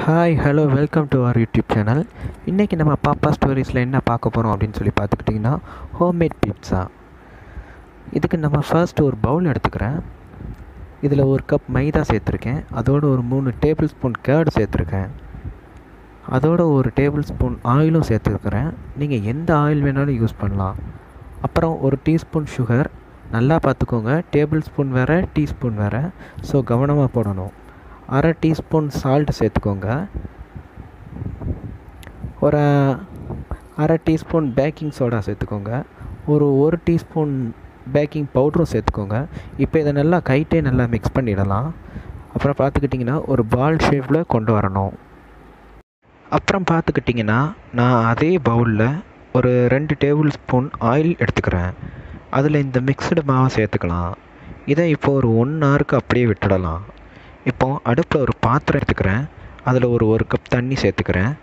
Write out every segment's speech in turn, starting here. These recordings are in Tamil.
Hi hello welcome to our YouTube channel. இன்றைக்கி நம்ம பாப்பா ஸ்டோரிஸில் என்ன பார்க்க போகிறோம் அப்படின்னு சொல்லி பார்த்துக்கிட்டிங்கன்னா ஹோம்மேட் பீட்ஸா. இதுக்கு நம்ம ஃபர்ஸ்ட் ஒரு பவுல் எடுத்துக்கிறேன். இதில் ஒரு கப் மைதா சேர்த்துருக்கேன். அதோடு ஒரு 3 டேபிள் ஸ்பூன் கேர்டு சேர்த்துருக்கேன். அதோடு ஒரு டேபிள் ஸ்பூன் ஆயிலும் சேர்த்துருக்கிறேன். நீங்கள் எந்த ஆயில் வேணாலும் யூஸ் பண்ணலாம். அப்புறம் ஒரு டீஸ்பூன் சுகர். நல்லா பார்த்துக்கோங்க, டேபிள் ஸ்பூன் வேறு டீஸ்பூன் வேறு, ஸோ கவனமாக போடணும். அரை டீஸ்பூன் சால்ட் சேர்த்துக்கோங்க. ஒரு அரை டீஸ்பூன் பேக்கிங் சோடா சேர்த்துக்கோங்க. ஒரு டீஸ்பூன் பேக்கிங் பவுடரும் சேர்த்துக்கோங்க. இப்போ இதை நல்லா கைட்டே நல்லா மிக்ஸ் பண்ணிடலாம். அப்புறம் பார்த்துக்கிட்டிங்கன்னா ஒரு பால் ஷேப்பில் கொண்டு வரணும். அப்புறம் பார்த்துக்கிட்டிங்கன்னா நான் அதே பவுலில் ஒரு 2 டேபிள் ஸ்பூன் ஆயில் எடுத்துக்கிறேன். அதில் இந்த மிக்சடு மாவை சேர்த்துக்கலாம். இதை இப்போ ஒரு 1 ஹவருக்கு அப்படியே விட்டுடலாம். இப்போ அடுப்பில் ஒரு பாத்திரம் எடுத்துக்கிறேன். அதில் ஒரு கப் தண்ணி சேர்த்துக்கிறேன்.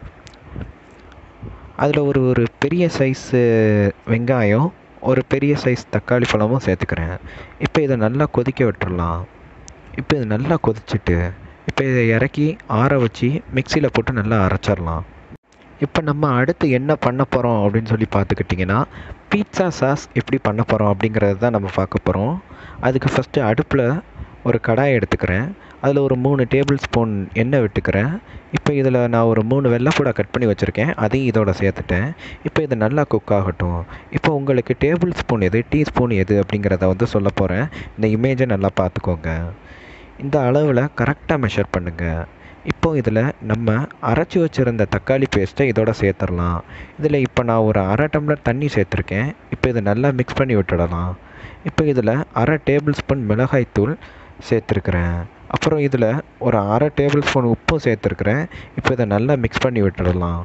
அதில் ஒரு பெரிய சைஸு வெங்காயம், ஒரு பெரிய சைஸ் தக்காளி பழமும் சேர்த்துக்கிறேன். இப்போ இதை நல்லா கொதிக்க விட்டுடலாம். இப்போ இது நல்லா கொதிச்சுட்டு இப்போ இதை இறக்கி ஆற வச்சு மிக்சியில் போட்டு நல்லா அரைச்சிடலாம். இப்போ நம்ம அடுத்து என்ன பண்ண போகிறோம் அப்படின்னு சொல்லி பார்த்துக்கிட்டிங்கன்னா பீட்சா சாஸ் எப்படி பண்ண போகிறோம் அப்படிங்கிறது தான் நம்ம பார்க்க போகிறோம். அதுக்கு ஃபஸ்ட்டு அடுப்பில் ஒரு கடாயை எடுத்துக்கிறேன். அதில் ஒரு 3 டேபிள் ஸ்பூன் எண்ணெய் விட்டுக்கிறேன். இப்போ இதில் நான் ஒரு 3 வெள்ளைப்பூடை கட் பண்ணி வச்சுருக்கேன். அதையும் இதோட சேர்த்துட்டேன். இப்போ இது நல்லா குக் ஆகட்டும். இப்போ உங்களுக்கு டேபிள் ஸ்பூன் எது, டீஸ்பூன் எது அப்படிங்கிறத சொல்ல போகிறேன். இந்த இமேஜை நல்லா பார்த்துக்கோங்க. இந்த அளவில் கரெக்டாக மெஷர் பண்ணுங்கள். இப்போ இதில் நம்ம அரைச்சி வச்சுருந்த தக்காளி பேஸ்ட்டை இதோட சேர்த்துடலாம். இதில் இப்போ நான் ஒரு அரை டம்ளர் தண்ணி சேர்த்துருக்கேன். இப்போ இதை நல்லா மிக்ஸ் பண்ணி விட்டுடலாம். இப்போ இதில் அரை டேபிள் ஸ்பூன் மிளகாய்த்தூள் சேர்த்துருக்குறேன். அப்புறம் இதில் ஒரு அரை டேபிள் ஸ்பூன் உப்பும் சேர்த்துருக்குறேன். இப்போ இதை நல்லா மிக்ஸ் பண்ணி விட்டுடலாம்.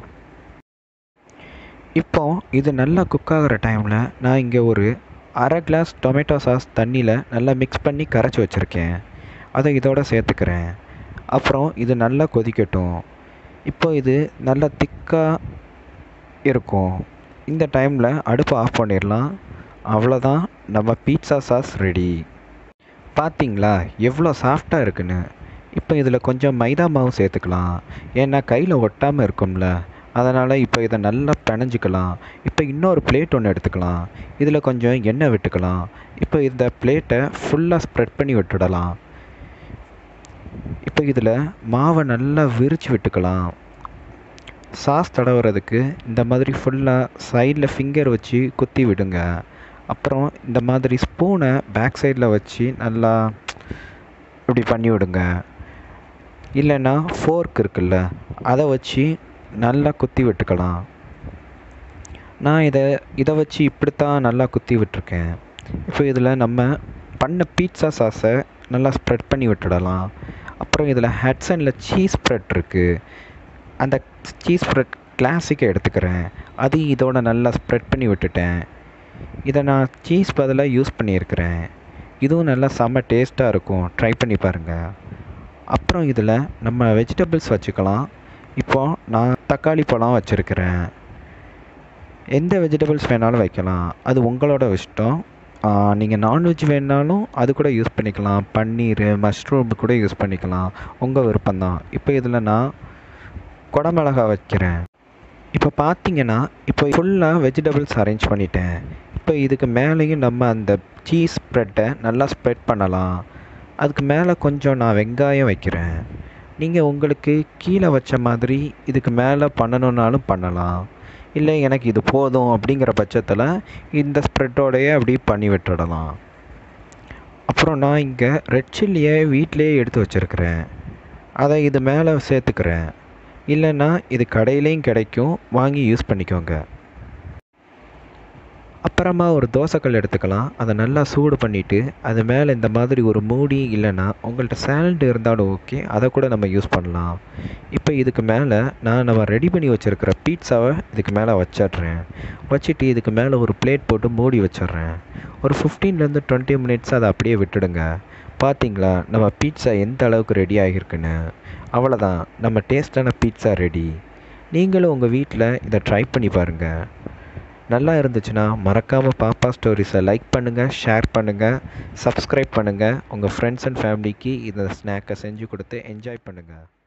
இப்போ இது நல்லா குக் ஆகிற டைமில் நான் இங்கே ஒரு அரை கிளாஸ் டொமேட்டோ சாஸ் தண்ணியில் நல்லா மிக்ஸ் பண்ணி கரைச்சி வச்சுருக்கேன். அதை இதோட சேர்த்துக்கிறேன். அப்புறம் இது நல்லா கொதிக்கட்டும். இப்போ இது நல்லா திக்காக இருக்கும். இந்த டைமில் அடுப்பை ஆஃப் பண்ணிடலாம். அவ்வளோதான், நம்ம பீட்சா சாஸ் ரெடி. பார்த்தீங்களா எவ்வளோ சாஃப்டாக இருக்குன்னு. இப்போ இதில் கொஞ்சம் மைதா மாவு சேர்த்துக்கலாம். ஏன்னா கையில் ஒட்டாமல் இருக்கும்ல, அதனால் இப்போ இதை நல்லா பிணைஞ்சிக்கலாம். இப்போ இன்னொரு பிளேட் ஒன்று எடுத்துக்கலாம். இதில் கொஞ்சம் எண்ணெய் விட்டுக்கலாம். இப்போ இந்த பிளேட்டை ஃபுல்லாக ஸ்ப்ரெட் பண்ணி விட்டுடலாம். இப்போ இதில் மாவை நல்லா விரித்து விட்டுக்கலாம். சாஸ் தடவுறதுக்கு இந்த மாதிரி ஃபுல்லாக சைடில் ஃபிங்கர் வச்சு குத்தி விடுங்க. அப்புறம் இந்த மாதிரி ஸ்பூனை பேக் சைடில் வச்சு நல்லா இப்படி பண்ணி விடுங்க. இல்லைன்னா ஃபோர்க் இருக்குல்ல, அதை வச்சு நல்லா குத்தி விட்டுக்கலாம். நான் இதை வச்சு இப்படித்தான் நல்லா குத்தி விட்டுருக்கேன். இப்போ இதில் நம்ம பண்ண பீட்சா சாஸை நல்லா ஸ்ப்ரெட் பண்ணி விட்டுடலாம். அப்புறம் இதில் ஹட்சனில் சீஸ் ஸ்ப்ரெட் இருக்குது. அந்த சீஸ் ஸ்ப்ரெட் கிளாசிக்கை எடுத்துக்கிறேன். அது இதோட நல்லா ஸ்ப்ரெட் பண்ணி விட்டுட்டேன். இதை நான் சீஸ் பதிலாக யூஸ் பண்ணியிருக்கிறேன். இதுவும் நல்லா செம்ம டேஸ்ட்டாக இருக்கும், ட்ரை பண்ணி பாருங்கள். அப்புறம் இதில் நம்ம வெஜிடபிள்ஸ் வச்சுக்கலாம். இப்போது நான் தக்காளி பழம் வச்சுருக்கிறேன். எந்த வெஜிடபிள்ஸ் வேணாலும் வைக்கலாம், அது உங்களோட இஷ்டம். நீங்கள் நான்வெஜ் வேணாலும் அது கூட யூஸ் பண்ணிக்கலாம். பன்னீர், மஷ்ரூம் கூட யூஸ் பண்ணிக்கலாம், உங்கள் விருப்பம்தான். இப்போ இதில் நான் குடமிளகா வைக்கிறேன். இப்போ பார்த்தீங்கன்னா இப்போ ஃபுல்லாக வெஜிடபிள்ஸ் அரேஞ்ச் பண்ணிட்டேன். இப்போ இதுக்கு மேலேயும் நம்ம அந்த சீஸ் ஸ்ப்ரெட்டை நல்லா ஸ்ப்ரெட் பண்ணலாம். அதுக்கு மேலே கொஞ்சம் நான் வெங்காயம் வைக்கிறேன். நீங்கள் உங்களுக்கு கீழே வச்ச மாதிரி இதுக்கு மேலே பண்ணணுன்னாலும் பண்ணலாம். இல்லை எனக்கு இது போதும் அப்படிங்கிற பட்சத்தில் இந்த ஸ்ப்ரெட்டோடையே அப்படி பண்ணி விட்டுடலாம். அப்புறம் நான் இங்கே ரெட் சில்லியை வீட்டிலேயே எடுத்து வச்சுருக்கிறேன். அதை இது மேலே சேர்த்துக்கிறேன். இல்லைன்னா இது கடையிலையும் கிடைக்கும், வாங்கி யூஸ் பண்ணிக்கோங்க. அப்புறமா ஒரு தோசைக்கல் எடுத்துக்கலாம். அதை நல்லா சூடு பண்ணிவிட்டு அது மேலே இந்த மாதிரி ஒரு மூடி, இல்லைன்னா உங்கள்கிட்ட சாலட் இருந்தாலும் ஓகே, அதை கூட நம்ம யூஸ் பண்ணலாம். இப்போ இதுக்கு மேலே நம்ம ரெடி பண்ணி வச்சுருக்கிற பீட்சாவை இதுக்கு மேலே வச்சிட்றேன். வச்சுட்டு இதுக்கு மேலே ஒரு பிளேட் போட்டு மூடி வச்சிட்றேன். ஒரு 15 to 20 மினிட்ஸ் அதை அப்படியே விட்டுடுங்க. பார்த்தீங்களா நம்ம பீட்சா எந்த அளவுக்கு ரெடி ஆகியிருக்குன்னு. அவ்வளோதான், நம்ம டேஸ்டான பீட்சா ரெடி. நீங்களும் உங்கள் வீட்டில் இதை ட்ரை பண்ணி பாருங்கள். நல்லா இருந்துச்சுன்னா மறக்காமல் பாப்பா ஸ்டோரிஸை லைக் பண்ணுங்கள், ஷேர் பண்ணுங்கள், சப்ஸ்கிரைப் பண்ணுங்கள். உங்கள் ஃப்ரெண்ட்ஸ் அண்ட் ஃபேமிலிக்கு இந்த ஸ்நாக்கை செஞ்சு கொடுத்து என்ஜாய் பண்ணுங்கள்.